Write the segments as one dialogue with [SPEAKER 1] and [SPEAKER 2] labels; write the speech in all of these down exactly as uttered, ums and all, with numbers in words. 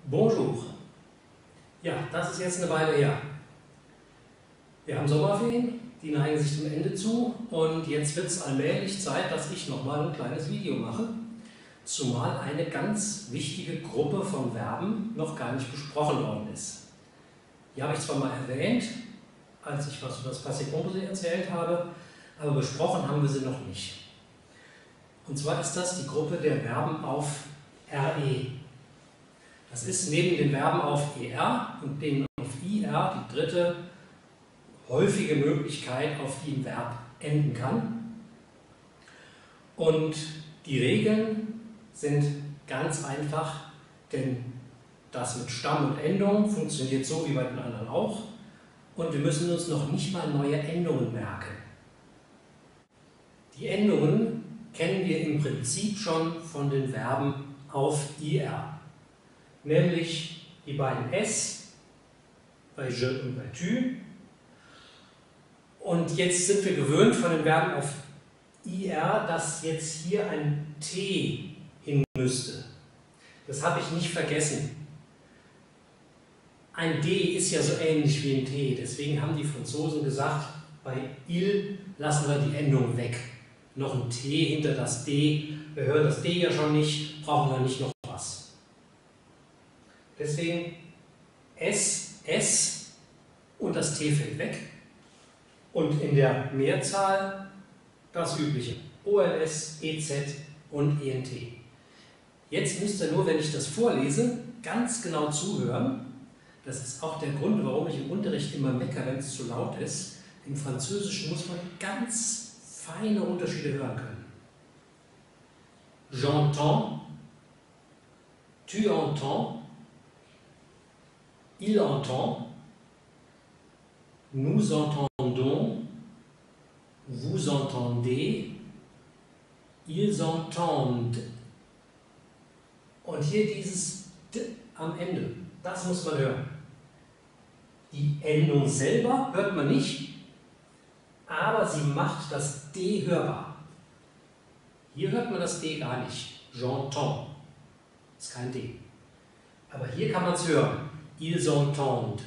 [SPEAKER 1] Bonjour. Ja, das ist jetzt eine Weile her. Wir haben Sommerferien, die neigen sich dem Ende zu und jetzt wird es allmählich Zeit, dass ich nochmal ein kleines Video mache, zumal eine ganz wichtige Gruppe von Verben noch gar nicht besprochen worden ist. Die habe ich zwar mal erwähnt, als ich was über das Passé Composé erzählt habe, aber besprochen haben wir sie noch nicht. Und zwar ist das die Gruppe der Verben auf re. Das ist neben den Verben auf er und denen auf ir die dritte häufige Möglichkeit, auf die ein Verb enden kann. Und die Regeln sind ganz einfach, denn das mit Stamm und Endung funktioniert so wie bei den anderen auch. Und wir müssen uns noch nicht mal neue Endungen merken. Die Endungen kennen wir im Prinzip schon von den Verben auf ir. Nämlich die beiden S bei je und bei tu. Und jetzt sind wir gewöhnt von den Verben auf ir, dass jetzt hier ein T hin müsste. Das habe ich nicht vergessen. Ein D ist ja so ähnlich wie ein T, deswegen haben die Franzosen gesagt, bei il lassen wir die Endung weg. Noch ein T hinter das D, wir hören das D ja schon nicht, brauchen wir nicht noch was. Deswegen S, S und das T fällt weg. Und in der Mehrzahl das übliche, O L S, E Z und E N T. Jetzt müsst ihr nur, wenn ich das vorlese, ganz genau zuhören. Das ist auch der Grund, warum ich im Unterricht immer meckere, wenn es zu laut ist. Im Französischen muss man ganz feine Unterschiede hören können. J'entends, tu entends, il entend, nous entendons, vous entendez, ils entendent. Und hier dieses D am Ende, das muss man hören. Die Endung selber hört man nicht, aber sie macht das D hörbar. Hier hört man das D gar nicht. J'entends. Ist kein D. Aber hier kann man es hören. Ils entendent.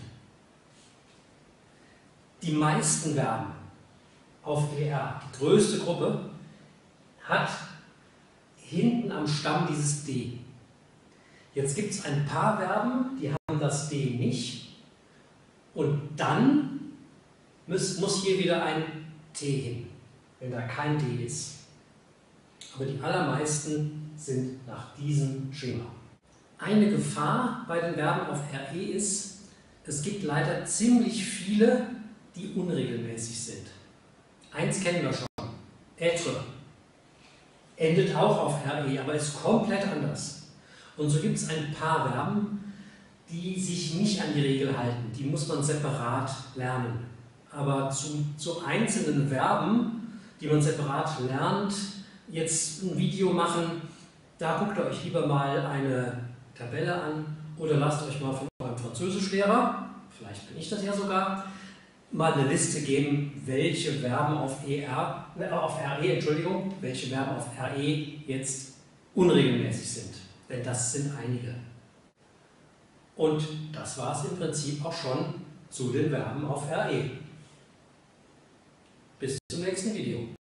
[SPEAKER 1] Die meisten Verben auf er, die größte Gruppe, hat hinten am Stamm dieses D. Jetzt gibt es ein paar Verben, die haben das D nicht. Und dann muss, muss hier wieder ein T hin, wenn da kein D ist. Aber die allermeisten sind nach diesem Schema. Eine Gefahr bei den Verben auf re ist, es gibt leider ziemlich viele, die unregelmäßig sind. Eins kennen wir schon, être. Endet auch auf re, aber ist komplett anders. Und so gibt es ein paar Verben, die sich nicht an die Regel halten. Die muss man separat lernen. Aber zu, zu einzelnen Verben, die man separat lernt, jetzt ein Video machen, da guckt ihr euch lieber mal eine Tabelle an oder lasst euch mal von eurem Französischlehrer, vielleicht bin ich das ja sogar, mal eine Liste geben, welche Verben auf, er, äh, auf re, Entschuldigung, welche Verben auf re jetzt unregelmäßig sind. Denn das sind einige. Und das war es im Prinzip auch schon zu den Verben auf re. Bis zum nächsten Video.